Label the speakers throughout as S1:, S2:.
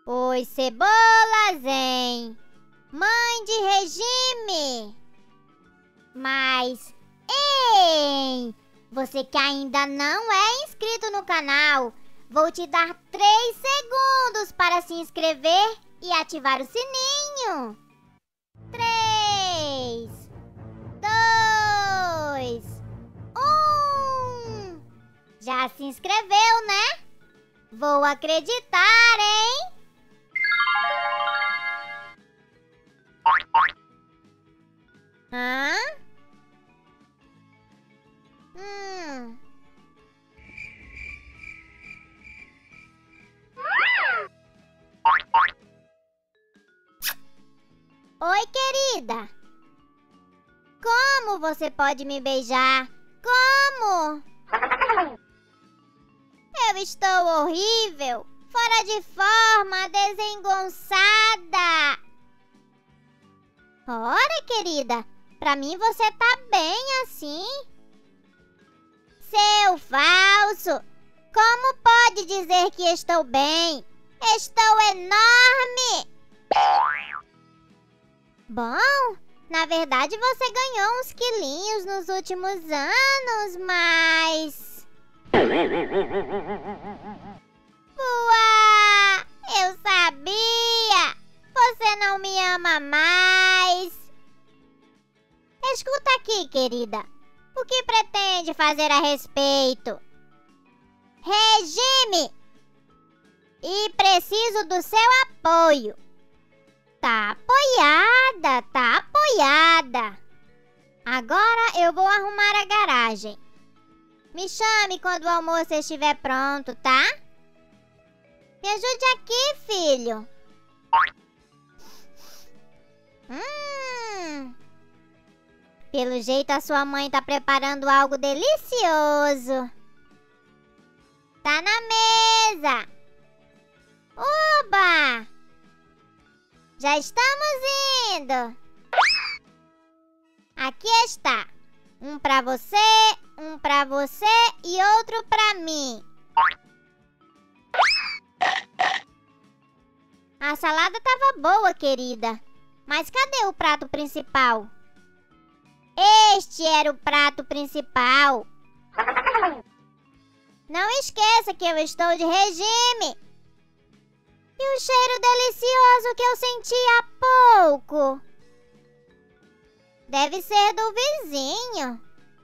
S1: Oi, cebolas, hein? Mãe de regime! Mas, ei! Você que ainda não é inscrito no canal, vou te dar 3 segundos para se inscrever e ativar o sininho. 3, 2, 1. Já se inscreveu, né? Vou acreditar, hein? Hã? Oi, querida. Como você pode me beijar? Como? Eu estou horrível, fora de forma, desengonçada. Ora, querida, pra mim você tá bem assim. Seu falso, como pode dizer que estou bem? Estou enorme. Bom, na verdade você ganhou uns quilinhos nos últimos anos, mas... Uá, eu sabia! Você não me ama mais. Escuta aqui, querida. O que pretende fazer a respeito? Regime! E preciso do seu apoio. Tá apoiada, tá apoiada. Agora eu vou arrumar a garagem. Me chame quando o almoço estiver pronto, tá? Me ajude aqui, filho. Pelo jeito a sua mãe tá preparando algo delicioso. Tá na mesa. Oba! Já estamos indo. Aqui está. Um pra você e outro pra mim. A salada tava boa, querida. Mas cadê o prato principal? Este era o prato principal. Não esqueça que eu estou de regime. E o cheiro delicioso que eu senti há pouco? Deve ser do vizinho.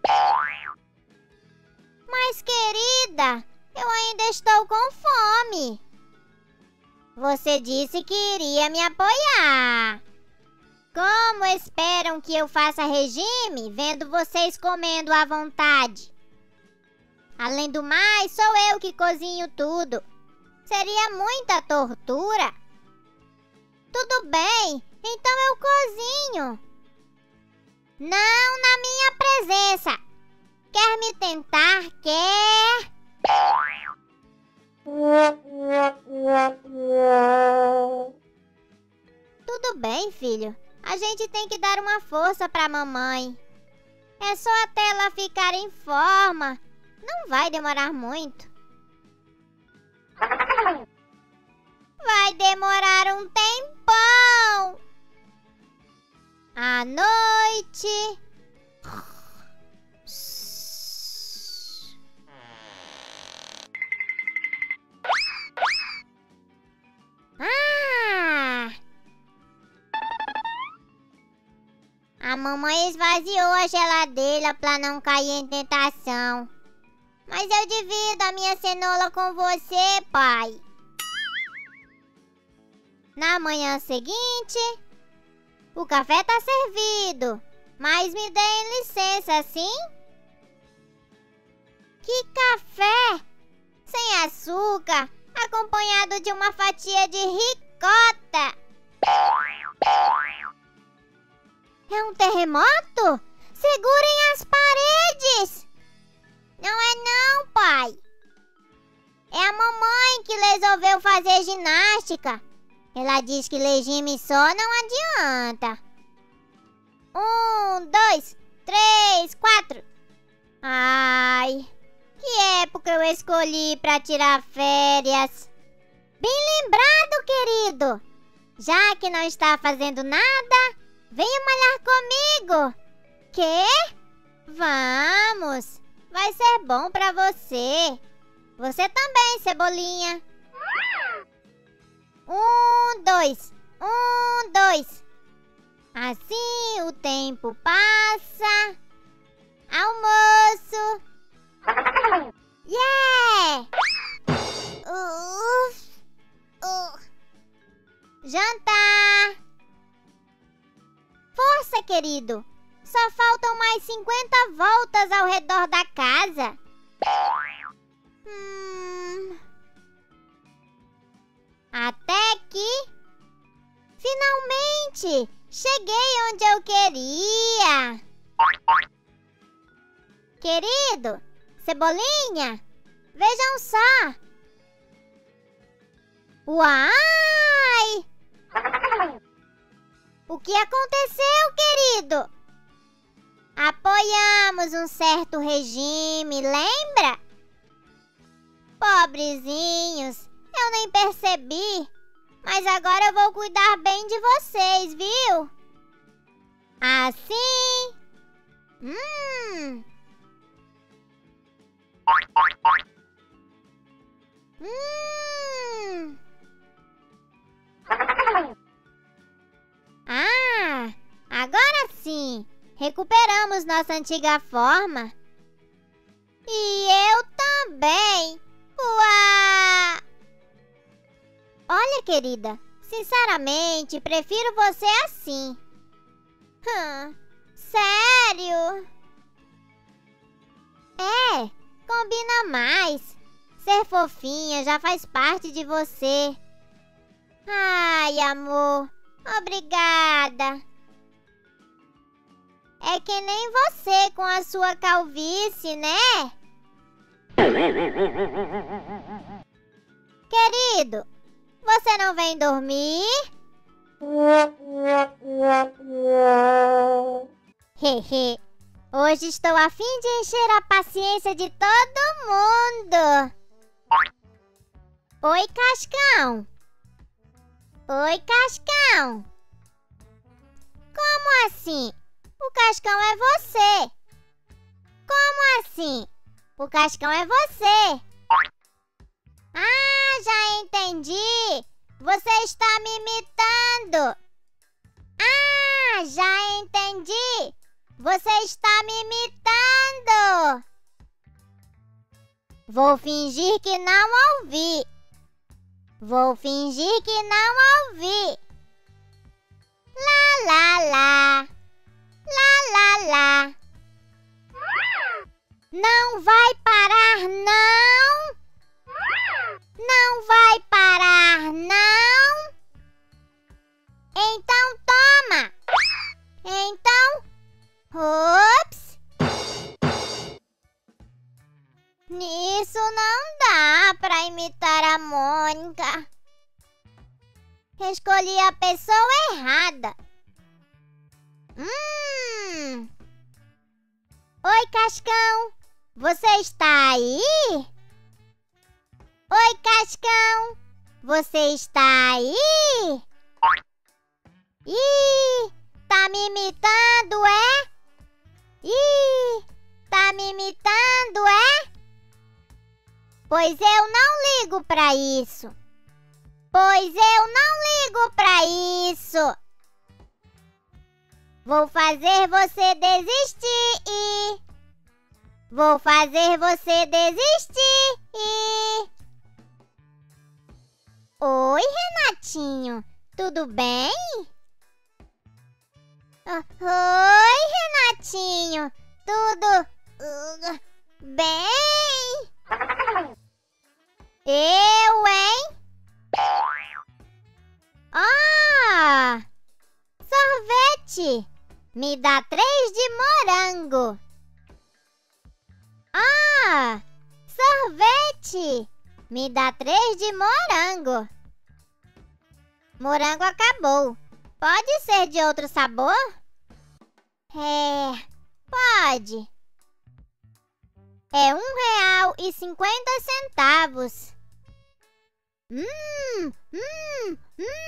S1: Mas, querida, eu ainda estou com fome. Você disse que iria me apoiar. Como esperam que eu faça regime vendo vocês comendo à vontade? Além do mais, sou eu que cozinho tudo. Seria muita tortura. Tudo bem, então eu cozinho. Não na minha presença. Quer me tentar? Quer? Tudo bem, filho. A gente tem que dar uma força pra mamãe. É só até ela ficar em forma. Não vai demorar muito. Vai demorar um tempão. À noite. A mamãe esvaziou a geladeira pra não cair em tentação. Mas eu divido a minha cenoura com você, pai. Na manhã seguinte, o café tá servido. Mas me deem licença, sim? Que café! Sem açúcar, acompanhado de uma fatia de ricota. É um terremoto? Segurem as paredes! Não é não, pai. É a mamãe que resolveu fazer ginástica. Ela diz que regime só não adianta. 1, 2, 3, 4. Ai, que época eu escolhi pra tirar férias. Bem lembrado, querida. querido? Já que não está fazendo nada, venha malhar comigo. Quê? Vamos! Vai ser bom pra você. Você também, Cebolinha. 1, 2. 1, 2. Assim o tempo passa. Almoço. Yeah! Jantar. Força, querido. Só faltam mais 50 voltas ao redor da casa. Até que... Finalmente! Cheguei onde eu queria! Querido, Cebolinha, vejam só! Uai! O que aconteceu, querido? Apoiamos um certo regime, lembra? Pobrezinhos, eu nem percebi. Mas agora eu vou cuidar bem de vocês, viu? Assim. Ah, agora sim. Recuperamos nossa antiga forma. E eu também. Uau! Olha, querida, sinceramente, prefiro você assim. Sério? É, combina mais. Ser fofinha já faz parte de você. Ai, amor, obrigada. É que nem você com a sua calvície, né? Querido, você não vem dormir? Hehe, hoje estou a fim de encher a paciência de todo mundo. Oi, Cascão. Oi, Cascão. Como assim? O Cascão é você. Como assim? O Cascão é você. Ah, já entendi. Você está me imitando. Ah, já entendi. Você está me imitando. Vou fingir que não ouvi. Vou fingir que não ouvi. Lá, lá, lá. Lá, lá, lá. Não vai parar, não. Não vai parar, não. Então toma. Então, ops. Nisso não dá pra imitar a Mônica. Escolhi a pessoa errada. Oi, Cascão. Você está aí? Oi, Cascão. Você está aí? Ih, tá me imitando, é? Ih, tá me imitando, é? Pois eu não ligo pra isso. Pois eu não ligo pra isso. Vou fazer você desistir. Vou fazer você desistir. Oi, Renatinho. Tudo bem? Oi, Renatinho. Tudo bem? Eu, hein? Ah! Sorvete! Me dá 3 de morango. Ah! Sorvete! Me dá 3 de morango. Morango acabou. Pode ser de outro sabor? Pode. É R$1,50.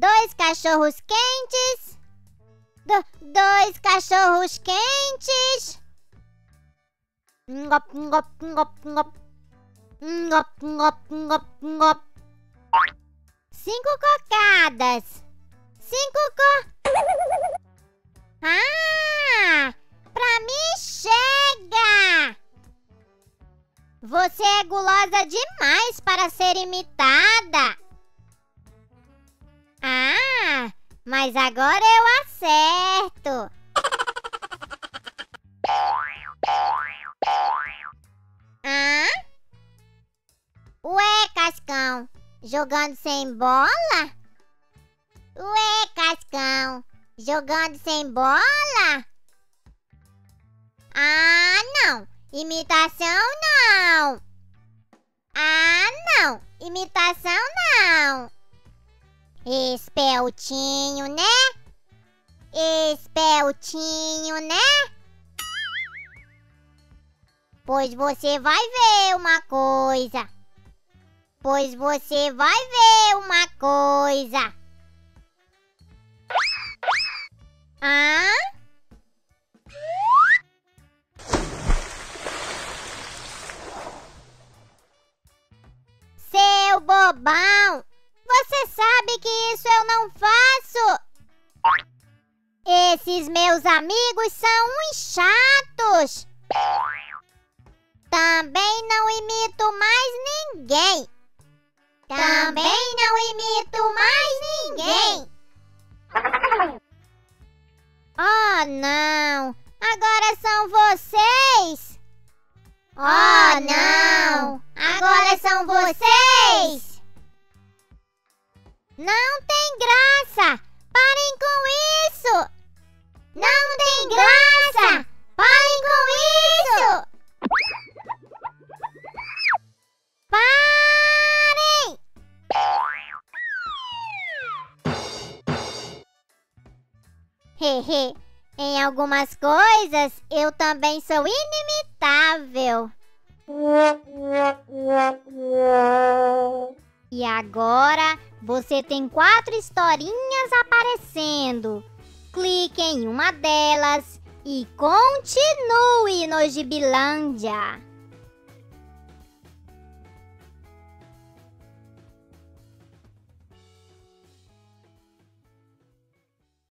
S1: 2 cachorros quentes. 2 cachorros quentes. Ngop, ngop, ngop, ngop. Ngop, ngop, ngop, ngop. 5 cocadas. 5 Ah! Pra mim chega! Você é gulosa demais para ser imitada. Ah! Mas agora eu acerto. Ah? Ué, Cascão, jogando sem bola? Ué, Cascão, jogando sem bola? Ah, não. Imitação não. Ah, não. Imitação não. Espeltinho, né? Espeltinho, né? Pois você vai ver uma coisa. Pois você vai ver uma coisa. Ah? Seu bobão! Você sabe que isso eu não faço! Esses meus amigos são uns chatos! Também não imito mais ninguém! Também não imito mais ninguém! Oh, não! Agora são vocês! Oh, não! Agora são vocês! Não tem graça! Parem com isso! Não tem graça! Parem com isso! Parem! Hehe, em algumas coisas eu também sou inimitável. E agora você tem 4 historinhas aparecendo. Clique em uma delas e continue no Gibilândia.